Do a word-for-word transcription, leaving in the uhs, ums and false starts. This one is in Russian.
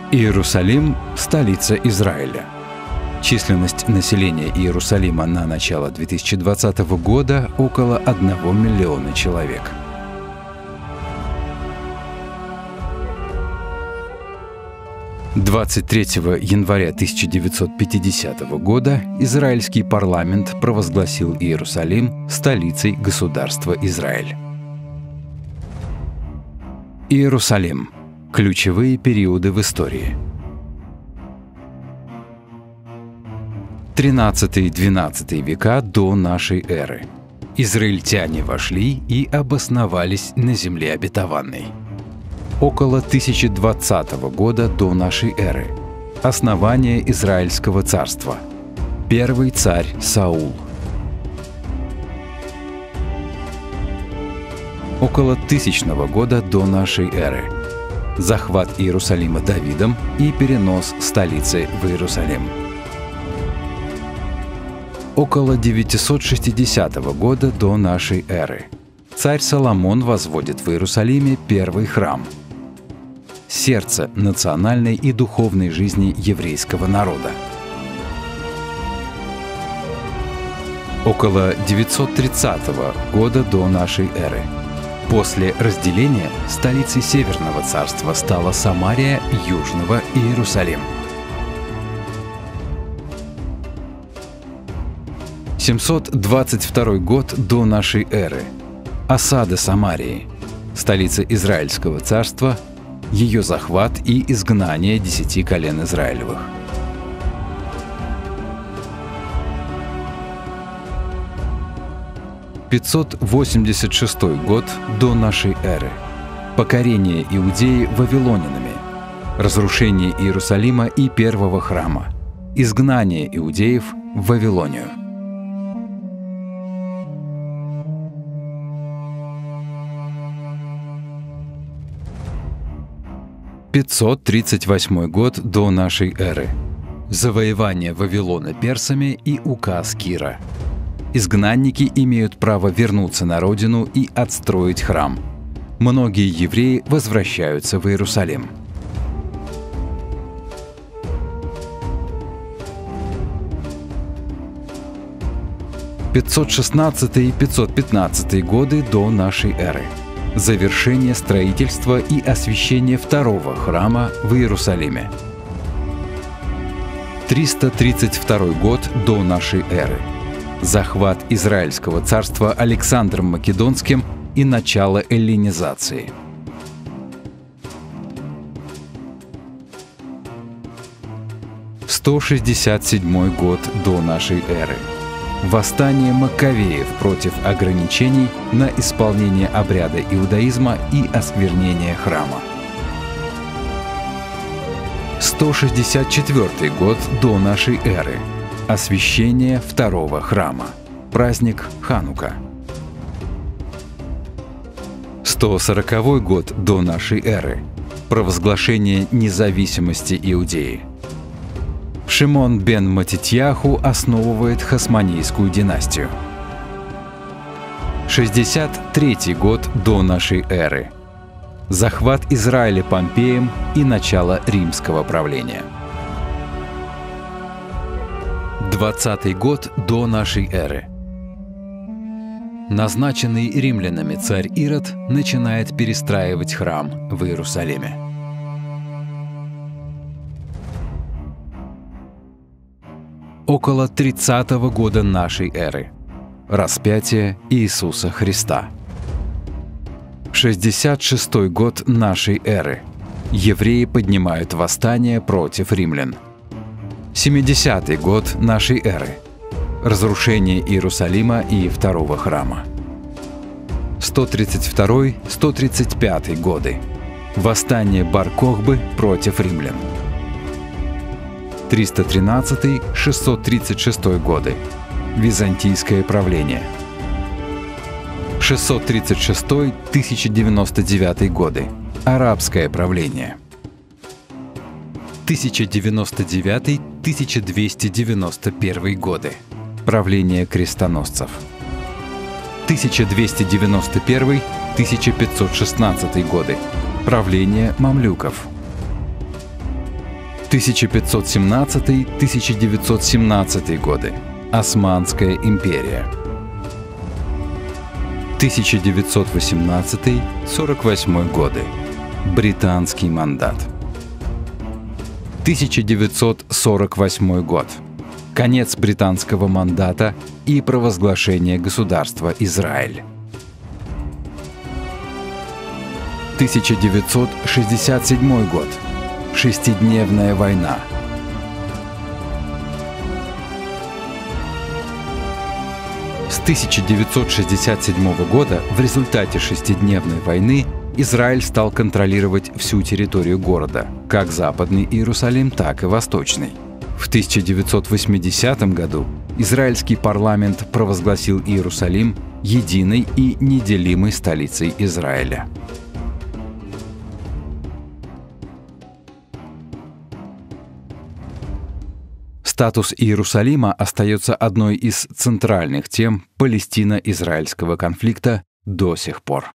Иерусалим – столица Израиля. Численность населения Иерусалима на начало две тысячи двадцатого года около одного миллиона человек. двадцать третьего января тысяча девятьсот пятидесятого года израильский парламент провозгласил Иерусалим столицей государства Израиль. Иерусалим. Ключевые периоды в истории. тринадцатый-двенадцатый века до нашей эры. Израильтяне вошли и обосновались на земле обетованной. Около тысяча двадцатого года до нашей эры. Основание Израильского царства. Первый царь Саул. Около тысячного года до нашей эры. Захват Иерусалима Давидом и перенос столицы в Иерусалим. Около девятисот шестидесятого года до нашей эры. Царь Соломон возводит в Иерусалиме первый храм. Сердце национальной и духовной жизни еврейского народа. Около девятьсот тридцатого года до нашей эры. После разделения столицей Северного царства стала Самария, Южного Иерусалим. семьсот двадцать второй год до нашей эры. Осада Самарии, столица Израильского царства, ее захват и изгнание десяти колен Израилевых. пятьсот восемьдесят шестой год до нашей эры. Покорение Иудеи вавилонянами. Разрушение Иерусалима и первого храма. Изгнание иудеев в Вавилонию. пятьсот тридцать восьмой год до нашей эры. Завоевание Вавилона персами и указ Кира. Изгнанники имеют право вернуться на родину и отстроить храм. Многие евреи возвращаются в Иерусалим. пятьсот шестнадцатый — пятьсот пятнадцатый годы до нашей эры. Завершение строительства и освящение второго храма в Иерусалиме. триста тридцать второй год до нашей эры. Захват Израильского царства Александром Македонским и начало эллинизации. сто шестьдесят седьмой год до нашей эры. Восстание Маккавеев против ограничений на исполнение обряда иудаизма и осквернение храма. сто шестьдесят четвёртый год до нашей эры. Освящение второго храма. Праздник Ханука. сто сороковой год до нашей эры. Провозглашение независимости Иудеи. Шимон бен Матитьяху основывает Хасмонейскую династию. шестьдесят третий год до нашей эры. Захват Израиля Помпеем и начало римского правления. двадцатый год до нашей эры. Назначенный римлянами царь Ирод начинает перестраивать храм в Иерусалиме. Около тридцатого года нашей эры. Распятие Иисуса Христа. шестьдесят шестой год нашей эры. Евреи поднимают восстание против римлян. семидесятый год нашей эры. Разрушение Иерусалима и второго храма. сто тридцать второй — сто тридцать пятый годы. Восстание Бар-Кохбы против римлян. триста тринадцатый — шестьсот тридцать шестой годы. Византийское правление. шестьсот тридцать шестой — тысяча девяносто девятый годы. Арабское правление. тысяча девяносто девятый — тысяча двести девяносто первый годы. Правление крестоносцев. тысяча двести девяносто первый — тысяча пятьсот шестнадцатый годы. Правление мамлюков. тысяча пятьсот семнадцатый — тысяча девятьсот семнадцатый годы. Османская империя. тысяча девятьсот восемнадцатый — сорок восьмой годы. Британский мандат. тысяча девятьсот сорок восьмой год. Конец британского мандата и провозглашение государства Израиль. тысяча девятьсот шестьдесят седьмой год. Шестидневная война. С тысяча девятьсот шестьдесят седьмого года в результате шестидневной войны Израиль стал контролировать всю территорию города, как Западный Иерусалим, так и Восточный. В тысяча девятьсот восьмидесятом году израильский парламент провозгласил Иерусалим единой и неделимой столицей Израиля. Статус Иерусалима остается одной из центральных тем палестино-израильского конфликта до сих пор.